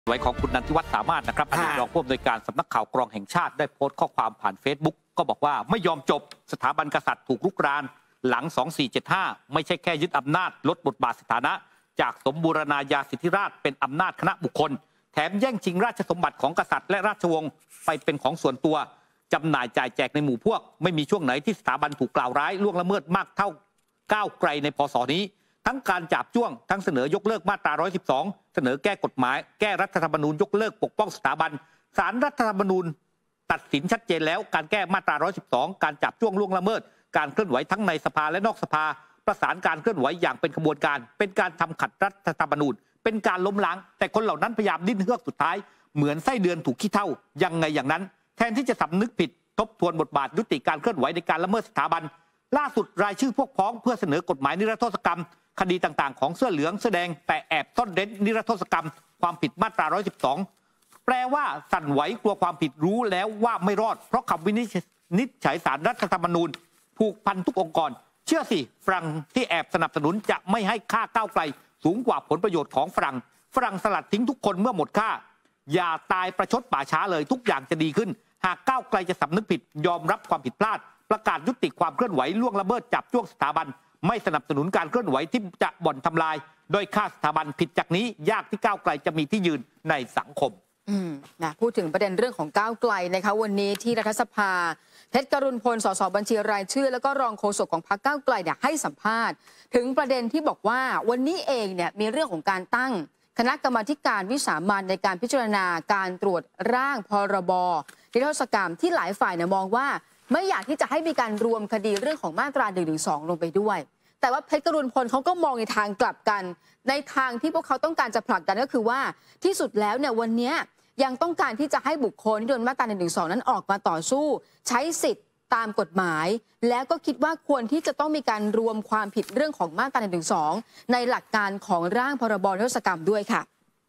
ไว้ของคุณนันทิวัฒน์สามารถนะครับอดีตรองผู้อำนวยการสำนักข่าวกรองแห่งชาติได้โพสต์ข้อความผ่าน Facebook ก็บอกว่าไม่ยอมจบสถาบันกษัตริย์ถูกรุกรานหลัง 2475 ไม่ใช่แค่ยึดอำนาจลดบทบาทสถานะจากสมบูรณาญาสิทธิราชย์เป็นอำนาจคณะบุคคลแถมแย่งชิงราชสมบัติของกษัตริย์และราชวงศ์ไปเป็นของส่วนตัวจำหน่ายจ่ายแจกในหมู่พวกไม่มีช่วงไหนที่สถาบันถูกกล่าวร้ายล่วงละเมิดมากเท่าก้าวไกลในพ.ศ.นี้ทั้งการจับจ้วงทั้งเสนอยกเลิกมาตรา 112 เสนอแก้กฎหมายแก้รัฐธรรมนูญยกเลิกปกป้องสถาบันศาลรัฐธรรมนูญตัดสินชัดเจนแล้วการแก้มาตรา 112 การจับจ้วงล่วงละเมิดการเคลื่อนไหวทั้งในสภาและนอกสภาประสานการเคลื่อนไหวอย่างเป็นขบวนการเป็นการทำขัดรัฐธรรมนูญเป็นการล้มล้างแต่คนเหล่านั้นพยายามดิ้นเฮือกสุดท้ายเหมือนไส้เดือนถูกขี้เถ้ายังไงอย่างนั้นแทนที่จะสำนึกผิดทบทวนบทบาทยุติการเคลื่อนไหวในการละเมิดสถาบันล่าสุดรายชื่อพวกพ้องเพื่อเสนอกฎหมายนิรโทษกรรมคดีต่างๆของเสื้อเหลืองเสื้อแดงแต่แอบซ่อนเร้นนิรโทษกรรมความผิดมาตรา 112 แปลว่าสั่นไหวกลัวความผิดรู้แล้วว่าไม่รอดเพราะคำวินิจฉัยศาลรัฐธรรมนูญผูกพันทุกองค์กรเชื่อสิฝรั่งที่แอบสนับสนุนจะไม่ให้ค่าก้าวไกลสูงกว่าผลประโยชน์ของฝรั่งสลัดทิ้งทุกคนเมื่อหมดค่าอย่าตายประชดป่าช้าเลยทุกอย่างจะดีขึ้นหากก้าวไกลจะสำนึกผิดยอมรับความผิดพลาดประกาศยุติความเคลื่อนไหวล่วงละเมิดจับจ้วงสถาบันไม่สนับสนุนการเคลื่อนไหวที่จะบ่อนทำลายโดยค่าสถาบันผิดจากนี้ยากที่ก้าวไกลจะมีที่ยืนในสังคมพูดถึงประเด็นเรื่องของก้าวไกลนะคะวันนี้ที่รัฐสภาเพชรกรุณพลสสบัญชีรายชื่อแล้วก็รองโฆษกของพรรคก้าวไกลให้สัมภาษณ์ถึงประเด็นที่บอกว่าวันนี้เองเนี่ยมีเรื่องของการตั้งคณะกรรมาการวิสามัญในการพิจารณาการตรวจร่างพรบนิรโทษกรรมที่หลายฝ่ายมองว่าไม่อยากที่จะให้มีการรวมคดีเรื่องของมาตรา 112 ลงไปด้วยแต่ว่าเพชรกรุณพลเขาก็มองในทางกลับกันในทางที่พวกเขาต้องการจะผลักดันก็คือว่าที่สุดแล้วเนี่ยวันนี้ยังต้องการที่จะให้บุคคลที่โดนมาตรา 112 นั้นออกมาต่อสู้ใช้สิทธิ์ตามกฎหมายแล้วก็คิดว่าควรที่จะต้องมีการรวมความผิดเรื่องของมาตรา 112 ในหลักการของร่างพรบนิรโทษกรรมด้วยค่ะ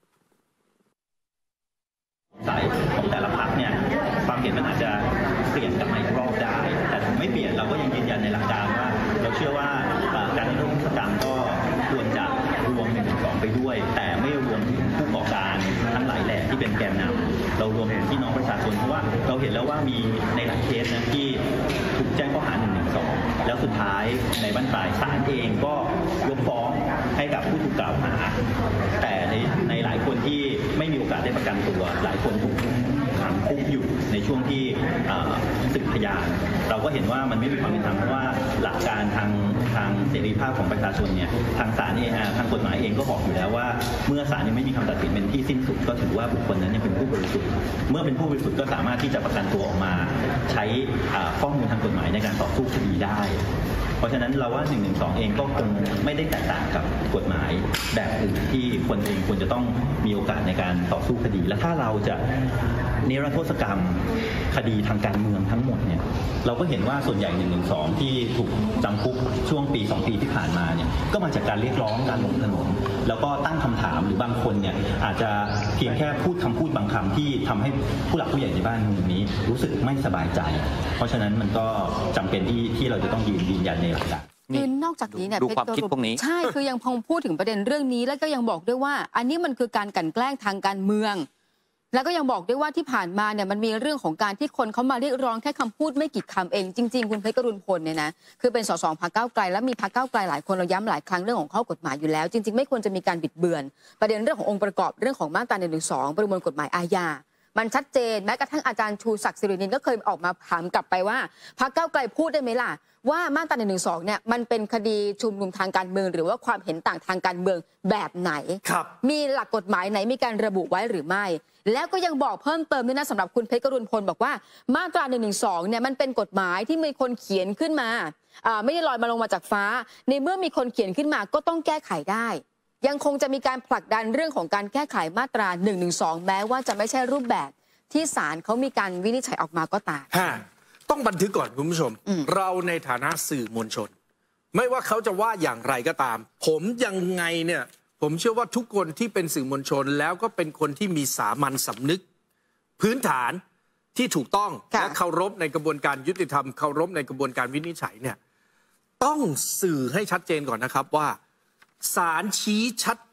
สายของแต่ละพรรคเนี่ยความเห็นมันอาจจะเปลี่ยนกลับมาอีกรอบได้แต่ถึงไม่เปลี่ยนเราก็ยังยืนยันในหลักการว่าเราเชื่อว่าการนิรโทษกรรมก็ควรจะรวม112ไปด้วยแต่ไม่รวมถึงผู้ก่อการทั้งหลายแหล่ที่เป็นแกนนำเรารวมถึงพี่น้องประชาชนเพราะว่าเราเห็นแล้วว่ามีในหลายเคสนะที่ถูกแจ้งข้อหา112แล้วสุดท้ายในบรรปลายศาลเองก็ยกฟ้องให้กับผู้ถูกกล่าวหาแต่ในหลายคนที่ไม่มีโอกาสได้ประกันตัวหลายคนถูกขังคุกอยู่ในช่วงที่สืบพยานเราก็เห็นว่ามันไม่มีความเป็นธรรมเพราะว่าหลักการทางเสรีภาพของประชาชนเนี่ยทางศาลเองทางกฎหมายเองก็บอกอยู่แล้วว่าเมื่อศาลยังไม่มีคำตัดสินเป็นที่สิ้นสุดก็ถือว่าบุคคลนั้นยังเป็นผู้บริสุทธิ์เมื่อเป็นผู้บริสุทธิ์ก็สามารถที่จะประกันตัวออกมาใช้ข้อมูลทางกฎหมายในการต่อสู้คดีได้เพราะฉะนั้นเราว่า112เองก็คงไม่ได้แตกต่างกับกฎหมายแบบอื่นที่คนเองควรจะต้องมีโอกาสในการต่อสู้คดีและถ้าเราจะนิรโทษกรรมคดีทางการเมืองทั้งหมดเนี่ยเราก็เห็นว่าส่วนใหญ่112ที่ถูกจำคุกช่วงปี2ปีที่ผ่านมาเนี่ยก็มาจากการเรียกร้องการลงถนนแล้วก็ตั้งคำถามหรือบางคนเนี่ยอาจจะเพียงแค่พูดคำพูดบางคำที่ทำให้ผู้หลักผู้ใหญ่ในบ้านเมืองนี้รู้สึกไม่สบายใจเพราะฉะนั้นมันก็จำเป็นที่เราจะต้องยืนยันในหลักการคือนอกจากนี้เนี่ยดูความคิดพวกนี้ใช่คือยังพงพูดถึงประเด็นเรื่องนี้แล้วก็ยังบอกด้วยว่าอันนี้มันคือการกลั่นแกล้งทางการเมืองแล้วก็ยังบอกด้วยว่าที่ผ่านมาเนี่ยมันมีเรื่องของการที่คนเขามาเรียกร้องแค่คำพูดไม่กี่คำเองจริงๆคุณเพชรกรุณพลเนี่ยนะคือเป็นสสพรรคก้าวไกลและมีพรรคก้าวไกลหลายคนเราย้ำหลายครั้งเรื่องของข้อกฎหมายอยู่แล้วจริงๆไม่ควรจะมีการบิดเบือนประเด็นเรื่องขององค์ประกอบเรื่องของมาตรา 112 ประมวลกฎหมายอาญามันชัดเจนแม้กระทั่งอาจารย์ชูศักดิ์สิรินินก็เคยออกมาถามกลับไปว่าพรรคก้าวไกลพูดได้ไหมล่ะว่ามาตรา 112 เนี่ยมันเป็นคดีชุมนุมทางการเมืองหรือว่าความเห็นต่างทางการเมืองแบบไหนมีหลักกฎหมายไหนมีการระบุไว้หรือไม่แล้วก็ยังบอกเพิ่มเติมด้วยนะสำหรับคุณเพชรกรุณพลบอกว่ามาตรา 112 เนี่ยมันเป็นกฎหมายที่มีคนเขียนขึ้นมาไม่ได้ลอยมาลงมาจากฟ้าในเมื่อมีคนเขียนขึ้นมาก็ต้องแก้ไขได้ยังคงจะมีการผลักดันเรื่องของการแก้ไขมาตรา 112 แม้ว่าจะไม่ใช่รูปแบบที่ศาลเขามีการวินิจฉัยออกมาก็ตามต้องบันทึกก่อนคุณผู้ชมเราในฐานะสื่อมวลชนไม่ว่าเขาจะว่าอย่างไรก็ตามผมยังไงเนี่ยผมเชื่อว่าทุกคนที่เป็นสื่อมวลชนแล้วก็เป็นคนที่มีสามัญสำนึกพื้นฐานที่ถูกต้องและเคารพในกระบวนการยุติธรรมเคารพในกระบวนการวินิจฉัยเนี่ยต้องสื่อให้ชัดเจนก่อนนะครับว่าศาลชี้ชัดเจ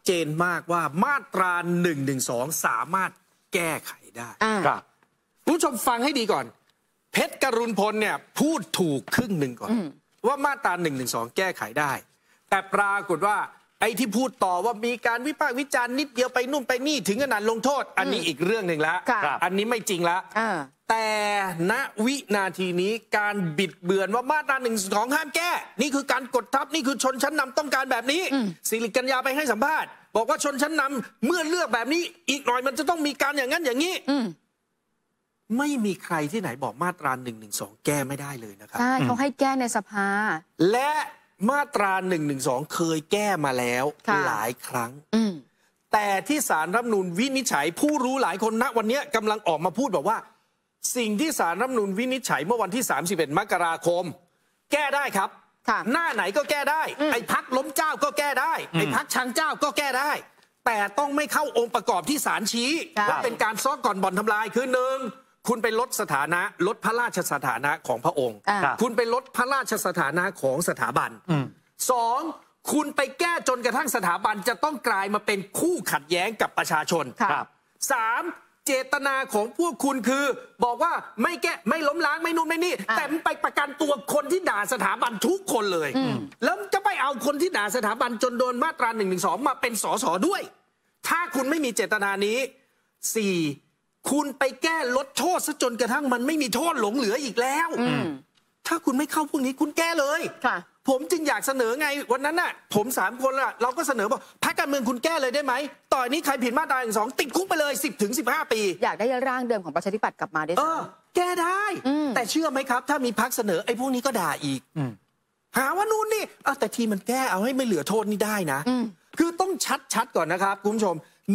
เจนมากว่ามาตรา112สามารถแก้ไขได้ครับคุณผู้ชมฟังให้ดีก่อน เพชรกรุณพลเนี่ยพูดถูกครึ่งหนึ่งก่อน ว่ามาตรา112แก้ไขได้ แต่ปรากฏว่าไอ้ที่พูดต่อว่ามีการวิพากษ์วิจารณ์นิดเดียวไปนู่นไปนี่ถึงขนาดลงโทษ อันนี้อีกเรื่องหนึ่งแล้วค่ะอันนี้ไม่จริงแล้วแต่ณวินาทีนี้การบิดเบือนว่ามาตรา112ห้ามแก้นี่คือการกดทับนี่คือชนชั้นนำต้องการแบบนี้สิริกัญญาไปให้สัมภาษณ์บอกว่าชนชั้นนำเมื่อเลือกแบบนี้อีกหน่อยมันจะต้องมีการอย่างนั้นอย่างนี้ไม่มีใครที่ไหนบอกมาตรา112แก้ไม่ได้เลยนะครับใช่เขาให้แก้ในสภาและมาตรา112เคยแก้มาแล้วค่ะหลายครั้งแต่ที่ศาลรัฐธรรมนูญวินิจฉัยผู้รู้หลายคนณวันนี้กำลังออกมาพูดบอกว่าสิ่งที่ศาลรัฐธรรมนูญวินิจฉัยเมื่อวันที่31มกราคมแก้ได้ครับค่ะหน้าไหนก็แก้ได้ ไอ้พักล้มเจ้าก็แก้ได้ไอ้พักชังเจ้าก็แก้ได้ แต่ต้องไม่เข้าองค์ประกอบที่ศาลชี้ครับว่าเป็นการซ้อก่อนบ่อนทำลายคือหนึ่งคุณไปลดสถานะลดพระราชสถานะของพระองค์ครับคุณไปลดพระราชสถานะของสถาบันสองคุณไปแก้จนกระทั่งสถาบันจะต้องกลายมาเป็นคู่ขัดแย้งกับประชาชนครับสามเจตนาของพวกคุณคือ บอกว่าไม่แก้ไม่ล้มล้างไม่นู่นไม่นี่ แต่มันไปประกันตัวคนที่ด่าสถาบันทุกคนเลย แล้วจะไปเอาคนที่ด่าสถาบันจนโดนมาตรา112มาเป็นสสด้วย ถ้าคุณไม่มีเจตนานี้สี่คุณไปแก้ลดโทษซะจนกระทั่งมันไม่มีโทษหลงเหลืออีกแล้วถ้าคุณไม่เข้าพวกนี้คุณแก้เลยค่ะผมจึงอยากเสนอไงวันนั้นน่ะผม3 คนละเราก็เสนอบอกพรรคการเมืองคุณแก้เลยได้ไหมต่อนี้ใครผิดมาตรา112ติดคุกไปเลย10 ถึง 15 ปีอยากได้ร่างเดิมของประชาธิปัตย์กลับมาด้วยซ้ำแก้ได้ แต่เชื่อไหมครับ ถ้ามีพรรคเสนอไอ้พวกนี้ก็ด่าอีกหาว่านู่นนี่แต่ทีมันแก้เอาให้ไม่เหลือโทษนี่ได้นะคือต้องชัดก่อนนะครับคุณผู้ชม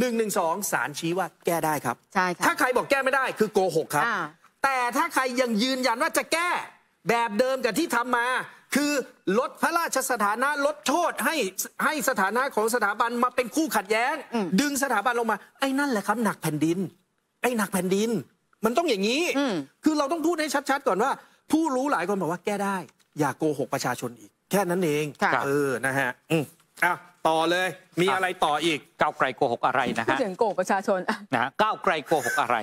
112ศาลชี้ว่าแก้ได้ครับใช่ค่ะถ้าใครบอกแก้ไม่ได้คือโกหกครับอ่าแต่ถ้าใครยังยืนยันว่าจะแก้แบบเดิมกับที่ทำมา คือลดพระราชสถานะลดโทษให้สถานะของสถาบันมาเป็นคู่ขัดแย้ง ดึงสถาบันลงมาไอ้นั่นแหละครับหนักแผ่นดินไอ้หนักแผ่นดิน มันต้องอย่างนี้คือเราต้องพูดให้ชัดๆก่อนว่า ผู้รู้หลายคนบอกว่าแก้ได้ อย่าโกหกประชาชนอีก แค่นั้นเองค่ะนะฮะต่อเลยมีอะไรต่ออีกก้าวไกลโกหกอะไรนะพูดฮะถึงโกประชาชนนะฮะก้าวไกลโกหกอะไร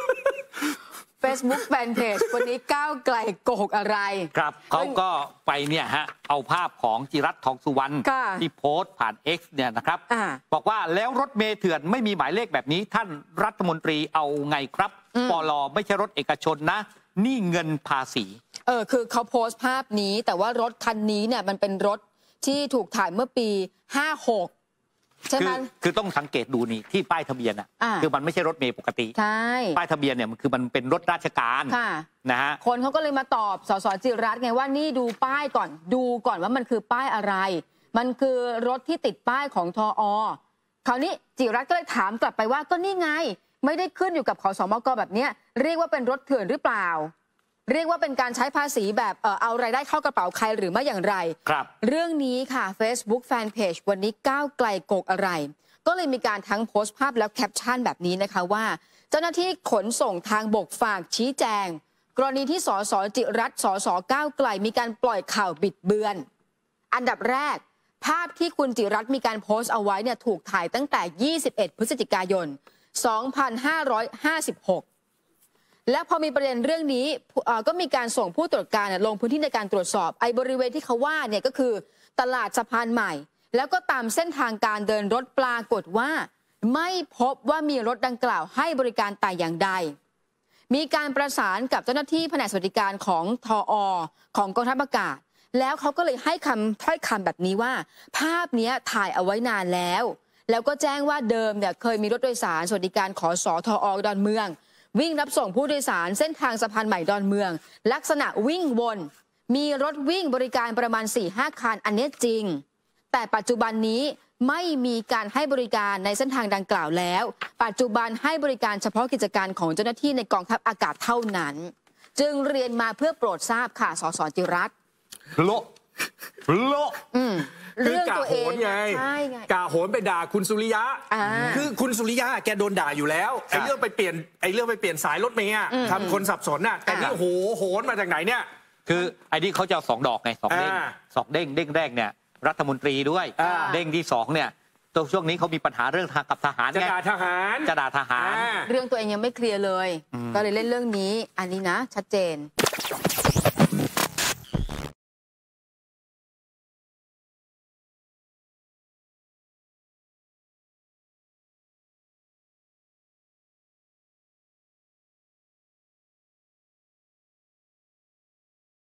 Facebook Fanpage วันนี้ก้าวไกลโกหกอะไรครับเขาก็ไปเนี่ยฮะเอาภาพของจิรัตน์ทองสุวรรณค่ะที่โพสต์ผ่าน X เนี่ยนะครับอ่าบอกว่าแล้วรถเมล์เถื่อนไม่มีหมายเลขแบบนี้ท่านรัฐมนตรีเอาไงครับปลไม่ใช่รถเอกชนนะ นี่เงินภาษีคือเขาโพสต์ภาพนี้แต่ว่ารถคันนี้เนี่ยมันเป็นรถที่ถูกถ่ายเมื่อปี 56 ใช่ไหมคือต้องสังเกตดูนี่ที่ป้ายทะเบียนอ่ะ คือมันไม่ใช่รถเมล์ปกติใช่ป้ายทะเบียนเนี่ยมันคือมันเป็นรถราชการค่ะนะฮะคนเขาก็เลยมาตอบสสจิรัตน์ไงว่านี่ดูป้ายก่อนดูก่อนว่ามันคือป้ายอะไร มันคือรถที่ติดป้ายของทอ.คราวนี้จิรัตน์ก็เลยถามกลับไปว่าก็นี่ไงไม่ได้ขึ้นอยู่กับขสมกแบบเนี้ยเรียกว่าเป็นรถเถื่อนหรือเปล่า เรียกว่าเป็นการใช้ภาษีแบบเอารายได้เข้ากระเป๋าใครหรือไม่อย่างไรครับเรื่องนี้ค่ะ Facebook Fanpage วันนี้ก้าวไกลโกกอะไร ก็เลยมีการทั้งโพสต์ภาพแล้วแคปชั่นแบบนี้นะคะว่า เจ้าหน้าที่ขนส่งทางบกฝากชี้แจง กรณีที่สสจิรัตน์สสก้าวไกลมีการปล่อยข่าวบิดเบือน อันดับแรก ภาพที่คุณจิรัตน์มีการโพสต์เอาไว้เนี่ยถูกถ่ายตั้งแต่ 21 พฤศจิกายน 2556 และพอมีประเด็นเรื่องนี้ก็มีการส่งผู้ตรวจการลงพื้นที่ในการตรวจสอบไอ้บริเวณที่เขาว่าเนี่ยก็คือตลาดสะพานใหม่ แล้วก็ตามเส้นทางการเดินรถปรากฏว่า ไม่พบว่ามีรถดังกล่าวให้บริการแต่อย่างใด มีการประสานกับเจ้าหน้าที่แผนกสวัสดิการของทอ.ของกองทัพอากาศ แล้วเขาก็เลยให้ถ้อยคำแบบนี้ว่า ภาพนี้ถ่ายเอาไว้นานแล้ว แล้วก็แจ้งว่าเดิมเนี่ยเคยมีรถโดยสารสวัสดิการขสทอ.ดอนเมือง วิ่งรับส่งผู้โดยสารเส้นทางสะพานใหม่ดอนเมือง ลักษณะวิ่งวนมีรถวิ่งบริการประมาณ 4-5 คันอันนี้จริง แต่ปัจจุบันนี้ไม่มีการให้บริการในเส้นทางดังกล่าวแล้ว ปัจจุบันให้บริการเฉพาะกิจการของเจ้าหน้าที่ในกองทัพอากาศเท่านั้น จึงเรียนมาเพื่อโปรดทราบค่ะสสจิรัตน์โละเรื่องคืกะตัวโหเองนไงใช่ไงกะโหนไปด่าคุณสุริยะ คือคุณสุริยะแกโดนด่าอยู่แล้วไอ้เรื่องไปเปลี่ยนสายรถเมย์ทำคนสับสนน่ะแต่นี่โหนมาจากไหนเนี่ยคือไอ้นี่เขาจะเอา2 ดอกไง2 เด้งอ่า 2 เด้งแรกเนี่ยรัฐมนตรีด้วย เด้งที่2เนี่ยตัวช่วงนี้เขามีปัญหาเรื่องทางกับทหารจะไงด่าทหารจะด่าทหารเรื่องตัวเองยังไม่เคลียร์เลย ก็เลยเล่นเรื่องนี้อันนี้นะชัดเจน